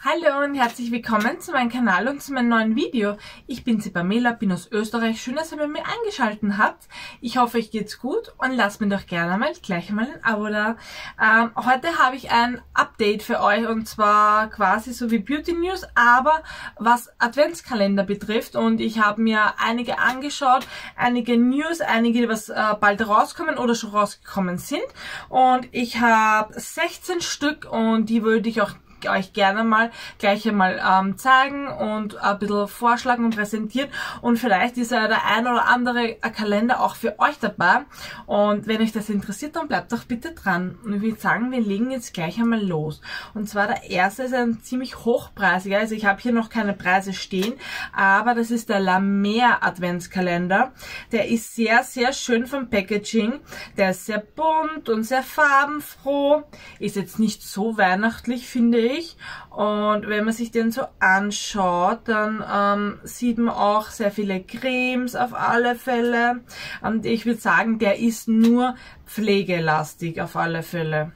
Hallo und herzlich willkommen zu meinem Kanal und zu meinem neuen Video. Ich bin die Pamela, bin aus Österreich. Schön, dass ihr bei mir eingeschaltet habt. Ich hoffe, euch geht's gut und lasst mir doch gerne gleich mal ein Abo da. Heute habe ich ein Update für euch und zwar quasi so wie Beauty News, aber was Adventskalender betrifft. Und ich habe mir einige angeschaut, einige News, einige, was bald rauskommen oder schon rausgekommen sind. Und ich habe 16 Stück und die würde ich euch gerne gleich einmal zeigen und ein bisschen vorschlagen und präsentieren, und vielleicht ist ja der ein oder andere Kalender auch für euch dabei, und wenn euch das interessiert, dann bleibt doch bitte dran. Und ich würde sagen, wir legen jetzt gleich einmal los. Und zwar der erste ist ein ziemlich hochpreisiger, also ich habe hier noch keine Preise stehen, aber das ist der La Mer Adventskalender. Der ist sehr, sehr schön vom Packaging, der ist sehr bunt und sehr farbenfroh, ist jetzt nicht so weihnachtlich, finde ich. Und wenn man sich den so anschaut, dann sieht man auch sehr viele Cremes auf alle Fälle. Und ich würde sagen, der ist nur pflegelastig auf alle Fälle.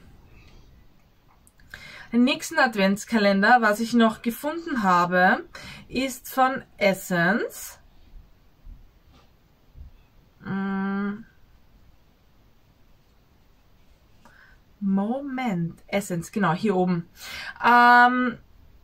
Den nächsten Adventskalender, was ich noch gefunden habe, ist von Essence. Moment, Essence, genau, hier oben. Schauen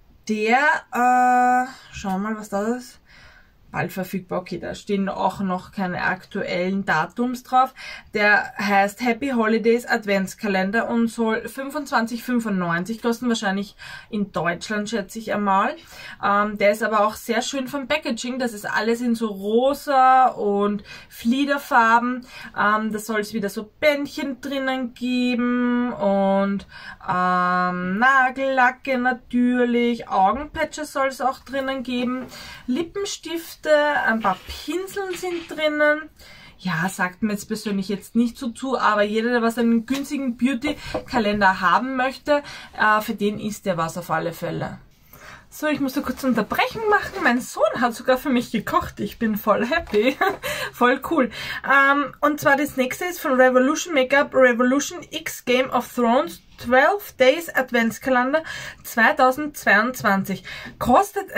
wir mal, was das ist. Bald verfügbar, okay, da stehen auch noch keine aktuellen Datums drauf. Der heißt Happy Holidays Adventskalender und soll 25,95 kosten, wahrscheinlich in Deutschland, schätze ich einmal. Der ist aber auch sehr schön vom Packaging, das ist alles in so rosa und Fliederfarben. Da soll es wieder so Bändchen drinnen geben und Nagellacke natürlich, Augenpatches soll es auch drinnen geben, Lippenstift, ein paar Pinseln sind drinnen. Ja, sagt mir jetzt persönlich jetzt nicht so zu, aber jeder, der was einen günstigen Beauty-Kalender haben möchte, für den ist der was auf alle Fälle. So, ich muss so kurz Unterbrechung machen. Mein Sohn hat sogar für mich gekocht. Ich bin voll happy. Voll cool. Und zwar das nächste ist von Revolution Makeup, Revolution X Game of Thrones 12 Days Adventskalender 2022. Kostet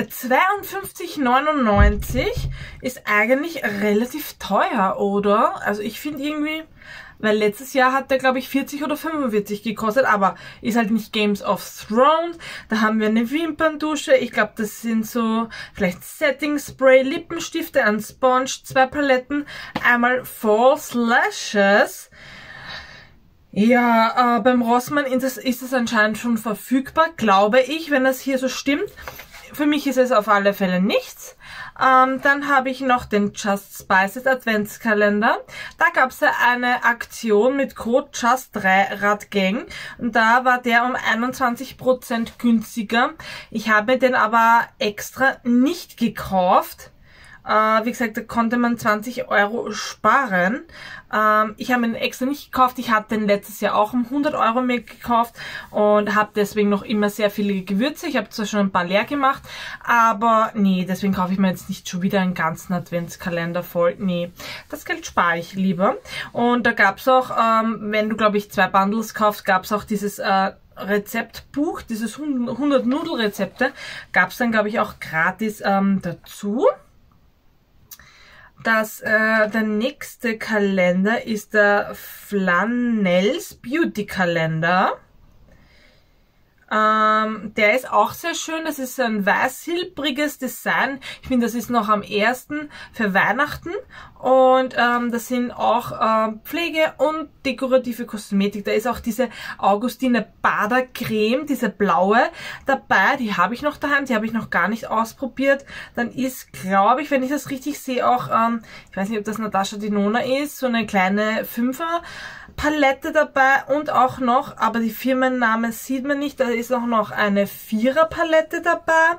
52,99. Ist eigentlich relativ teuer, oder? Also ich finde irgendwie, weil letztes Jahr hat der, glaube ich, 40 oder 45 gekostet, aber ist halt nicht Games of Thrones. Da haben wir eine Wimperndusche. Ich glaube, das sind so vielleicht Setting Spray, Lippenstifte, ein Sponge, 2 Paletten, einmal False Lashes. Ja, beim Rossmann ist es anscheinend schon verfügbar, glaube ich, wenn das hier so stimmt. Für mich ist es auf alle Fälle nichts. Dann habe ich noch den Just Spices Adventskalender. Da gab es ja eine Aktion mit Code Just3RadGang und da war der um 21% günstiger. Ich habe den aber extra nicht gekauft. Wie gesagt, da konnte man 20 € sparen. Ich habe ihn extra nicht gekauft. Ich hatte den letztes Jahr auch um 100 € mir gekauft und habe deswegen noch immer sehr viele Gewürze. Ich habe zwar schon ein paar leer gemacht, aber nee, deswegen kaufe ich mir jetzt nicht schon wieder einen ganzen Adventskalender voll. Nee, das Geld spare ich lieber. Und da gab es auch, wenn du, glaube ich, 2 Bundles kaufst, gab es auch dieses Rezeptbuch, dieses 100 Nudelrezepte, gab es dann, glaube ich, auch gratis dazu. Der nächste Kalender ist der Flanells Beauty Kalender. Der ist auch sehr schön. Das ist ein weiß-silbriges Design. Ich finde, das ist noch am ersten für Weihnachten. Und das sind auch Pflege und dekorative Kosmetik. Da ist auch diese Augustine Badercreme, diese blaue dabei. Die habe ich noch daheim. Die habe ich noch gar nicht ausprobiert. Dann ist, glaube ich, wenn ich das richtig sehe, auch, ich weiß nicht, ob das Natasha Denona ist, so eine kleine 5er Palette dabei und auch noch, aber die Firmenname sieht man nicht, da ist auch noch eine 4er Palette dabei.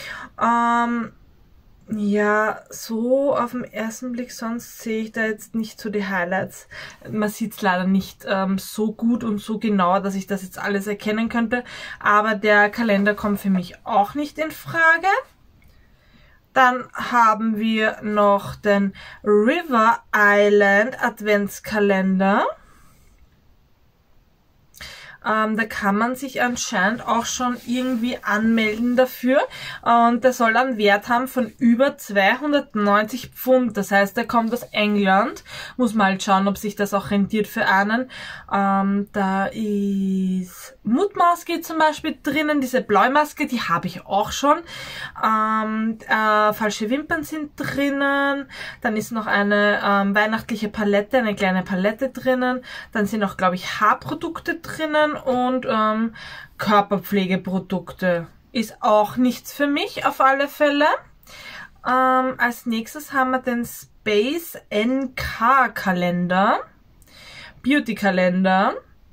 Ja, so auf den ersten Blick, sonst sehe ich da jetzt nicht so die Highlights. Man sieht es leider nicht so gut und so genau, dass ich das jetzt alles erkennen könnte, aber der Kalender kommt für mich auch nicht in Frage. Dann haben wir noch den River Island Adventskalender. Da kann man sich anscheinend auch schon irgendwie anmelden dafür. Und der soll einen Wert haben von über 290 Pfund. Das heißt, der kommt aus England. Muss mal halt schauen, ob sich das auch rentiert für einen. Da ist Mutmaske zum Beispiel drinnen. Diese Bläumaske, die habe ich auch schon. Falsche Wimpern sind drinnen. Dann ist noch eine weihnachtliche Palette, eine kleine Palette drinnen. Dann sind auch, glaube ich, Haarprodukte drinnen und Körperpflegeprodukte. Ist auch nichts für mich auf alle Fälle. Als nächstes haben wir den Space NK Kalender. Beauty Kalender.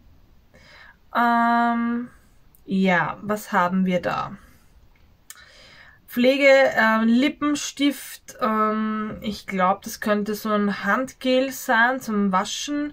Ja, was haben wir da? Pflege, Lippenstift, ich glaube, das könnte so ein Handgel sein zum Waschen.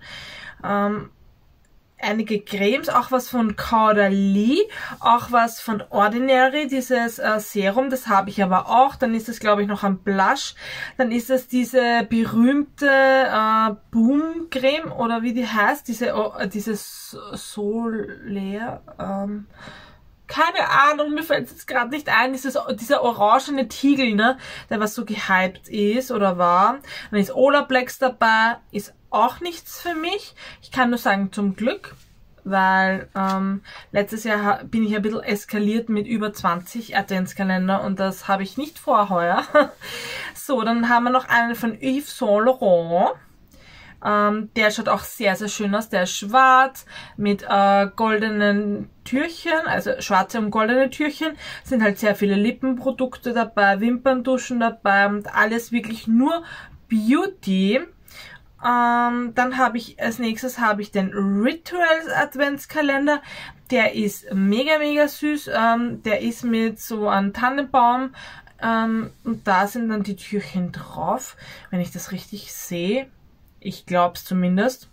Einige Cremes, auch was von Caudalie, auch was von Ordinary, dieses Serum, das habe ich aber auch. Dann ist es, glaube ich, noch ein Blush. Dann ist es diese berühmte Boom Creme, oder wie die heißt, dieses Solaire, keine Ahnung, mir fällt es jetzt gerade nicht ein, dieser orangene Tiegel, ne, der was so gehypt ist oder war. Dann ist Olaplex dabei, ist auch nichts für mich. Ich kann nur sagen, zum Glück, weil letztes Jahr bin ich ein bisschen eskaliert mit über 20 Adventskalender und das habe ich nicht vor heuer. So, dann haben wir noch einen von Yves Saint Laurent. Der schaut auch sehr, sehr schön aus. Der ist schwarz mit goldenen Türchen, also schwarze und goldene Türchen. Sind halt sehr viele Lippenprodukte dabei, Wimpernduschen dabei und alles wirklich nur Beauty. Dann habe ich, als nächstes habe ich den Rituals Adventskalender. Der ist mega, mega süß. Der ist mit so einem Tannenbaum. Und da sind dann die Türchen drauf, wenn ich das richtig sehe. Ich glaube es zumindest.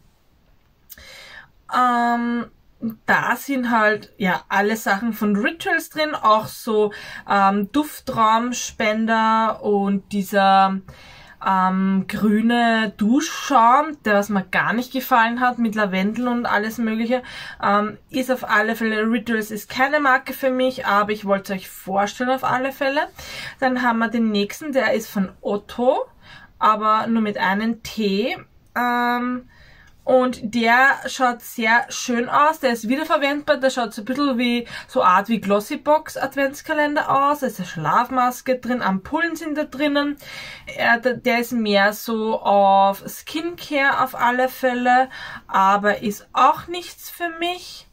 Da sind halt ja alle Sachen von Rituals drin, auch so Duftraumspender und dieser grüne Duschschaum, der was mir gar nicht gefallen hat, mit Lavendel und alles mögliche. Ist auf alle Fälle, Rituals ist keine Marke für mich, aber ich wollte es euch vorstellen auf alle Fälle. Dann haben wir den nächsten, der ist von Otto, aber nur mit einem T. Und der schaut sehr schön aus. Der ist wiederverwendbar. Der schaut so ein bisschen wie, so Art wie Glossybox Adventskalender aus. Da ist eine Schlafmaske drin, Ampullen sind da drinnen. Der ist mehr so auf Skincare auf alle Fälle, aber ist auch nichts für mich.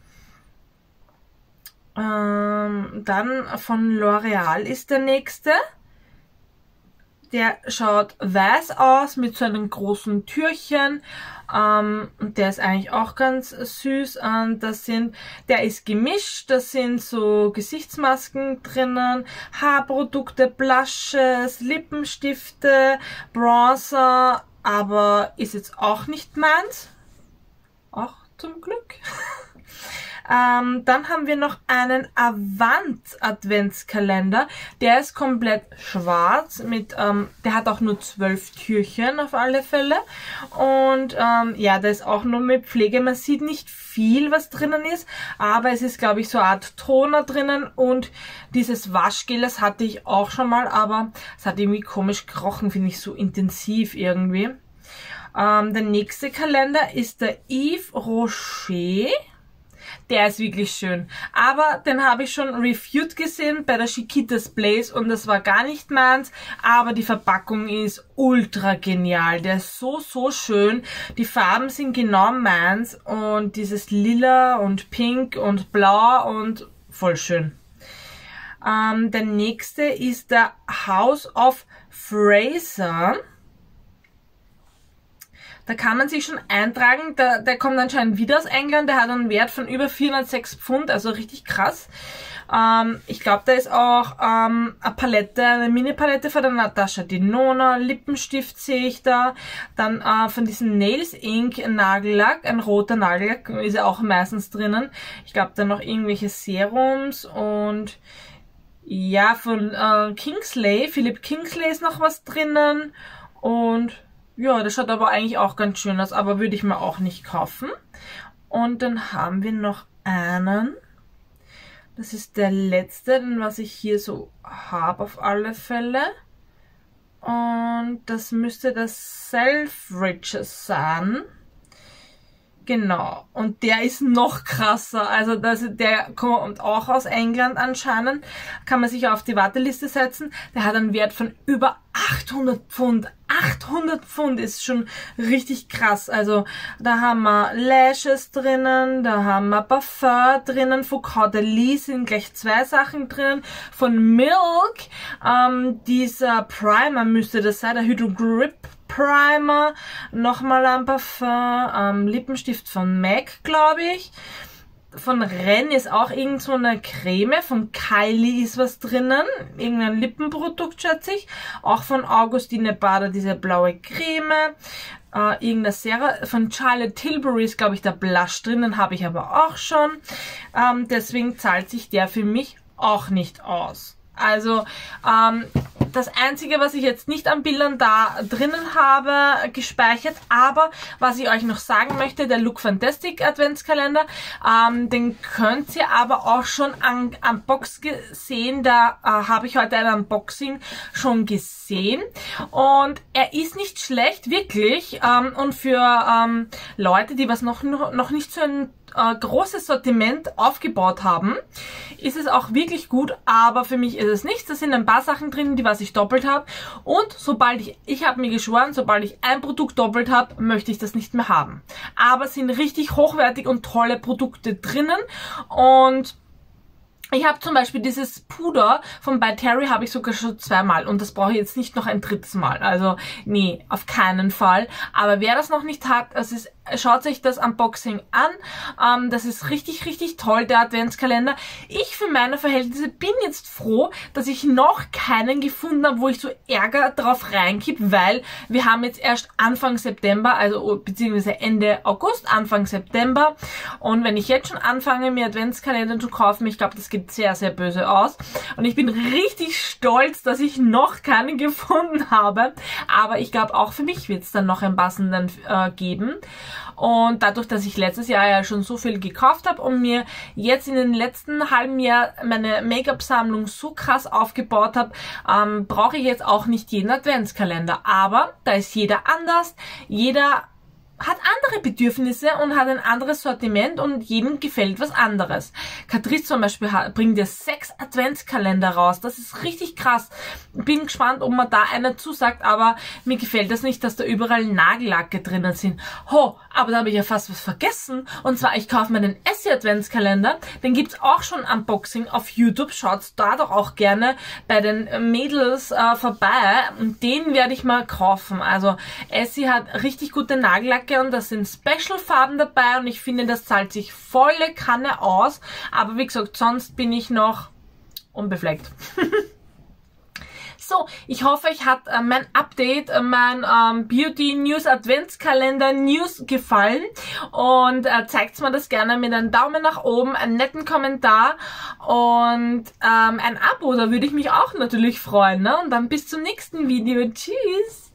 Dann von L'Oreal ist der nächste. Der schaut weiß aus mit so einem großen Türchen. Und der ist eigentlich auch ganz süß. Der ist gemischt. Da sind so Gesichtsmasken drinnen, Haarprodukte, Blushes, Lippenstifte, Bronzer. Aber ist jetzt auch nicht meins. Auch zum Glück. Dann haben wir noch einen Avant Adventskalender. Der ist komplett schwarz mit, der hat auch nur 12 Türchen auf alle Fälle. Und ja, der ist auch nur mit Pflege. Man sieht nicht viel, was drinnen ist, aber es ist, glaube ich, so eine Art Toner drinnen und dieses Waschgel, das hatte ich auch schon mal, aber es hat irgendwie komisch gerochen, finde ich, so intensiv irgendwie. Der nächste Kalender ist der Yves Rocher. Der ist wirklich schön. Aber den habe ich schon reviewed gesehen bei der Chiquitas Place und das war gar nicht meins. Aber die Verpackung ist ultra genial. Der ist so, so schön. Die Farben sind genau meins und dieses Lila und Pink und Blau und voll schön. Der nächste ist der House of Fraser. Da kann man sich schon eintragen, der kommt anscheinend wieder aus England, der hat einen Wert von über 406 Pfund, also richtig krass. Ich glaube, da ist auch eine Palette, eine Mini-Palette von der Natasha Denona, Lippenstift sehe ich da, dann von diesem Nails Ink Nagellack, ein roter Nagellack, ist ja auch meistens drinnen. Ich glaube, dann noch irgendwelche Serums und ja, von Kingsley, Philipp Kingsley ist noch was drinnen und ja, das schaut aber eigentlich auch ganz schön aus, aber würde ich mir auch nicht kaufen. Und dann haben wir noch einen. Das ist der letzte, den was ich hier so habe auf alle Fälle. Und das müsste das Selfridges sein. Genau. Und der ist noch krasser. Also der kommt auch aus England anscheinend. Kann man sich auf die Warteliste setzen. Der hat einen Wert von über 800 Pfund. 800 Pfund ist schon richtig krass. Also da haben wir Lashes drinnen, da haben wir Parfum drinnen, von Caudalie sind gleich 2 Sachen drinnen. Von Milk, dieser Primer müsste das sein, der Hydro Grip Primer, nochmal ein Parfum, Lippenstift von MAC, glaube ich. Von Ren ist auch irgend so eine Creme, von Kylie ist was drinnen, irgendein Lippenprodukt, schätze ich. Auch von Augustine Bader diese blaue Creme, irgendeine Serie. Von Charlotte Tilbury ist, glaube ich, der Blush drinnen, habe ich aber auch schon. Deswegen zahlt sich der für mich auch nicht aus. Also, das Einzige, was ich jetzt nicht an Bildern da drinnen habe, gespeichert, aber was ich euch noch sagen möchte, der Look Fantastic Adventskalender, den könnt ihr aber auch schon an Box sehen, da habe ich heute ein Unboxing schon gesehen und er ist nicht schlecht, wirklich, und für Leute, die was noch nicht so ein großes Sortiment aufgebaut haben, ist es auch wirklich gut, aber für mich ist es nichts. Da sind ein paar Sachen drin, die was ich doppelt habe und sobald ich habe mir geschworen, sobald ich ein Produkt doppelt habe, möchte ich das nicht mehr haben. Aber es sind richtig hochwertig und tolle Produkte drinnen und ich habe zum Beispiel dieses Puder von By Terry habe ich sogar schon 2-mal und das brauche ich jetzt nicht noch ein 3. Mal. Also nee, auf keinen Fall. Aber wer das noch nicht hat, schaut sich das Unboxing an. Das ist richtig, richtig toll, der Adventskalender. Ich für meine Verhältnisse bin jetzt froh, dass ich noch keinen gefunden habe, wo ich so Ärger drauf reinkipp, weil wir haben jetzt erst Anfang September, also beziehungsweise Ende August, Anfang September. Und wenn ich jetzt schon anfange, mir Adventskalender zu kaufen, ich glaube, das geht sehr, sehr böse aus. Und ich bin richtig stolz, dass ich noch keinen gefunden habe. Aber ich glaube, auch für mich wird es dann noch einen passenden geben. Und dadurch, dass ich letztes Jahr ja schon so viel gekauft habe und mir jetzt in den letzten halben Jahr meine Make-up-Sammlung so krass aufgebaut habe, brauche ich jetzt auch nicht jeden Adventskalender. Aber da ist jeder anders, jeder hat andere Bedürfnisse und hat ein anderes Sortiment und jedem gefällt was anderes. Catrice zum Beispiel bringt dir 6 Adventskalender raus. Das ist richtig krass. Bin gespannt, ob man da einer zusagt, aber mir gefällt das nicht, dass da überall Nagellacke drinnen sind. Ho, aber da habe ich ja fast was vergessen. Und zwar, ich kaufe mir den Essie Adventskalender. Den gibt's auch schon Unboxing auf YouTube. Schaut da doch auch gerne bei den Mädels vorbei. Und den werde ich mal kaufen. Also Essie hat richtig gute Nagellacke und da sind Special-Farben dabei und ich finde, das zahlt sich volle Kanne aus. Aber wie gesagt, sonst bin ich noch unbefleckt. So, ich hoffe, euch hat mein Update, mein Beauty News Adventskalender News gefallen und zeigt mir das gerne mit einem Daumen nach oben, einen netten Kommentar und ein Abo, da würde ich mich auch natürlich freuen. Ne? Und dann bis zum nächsten Video. Tschüss!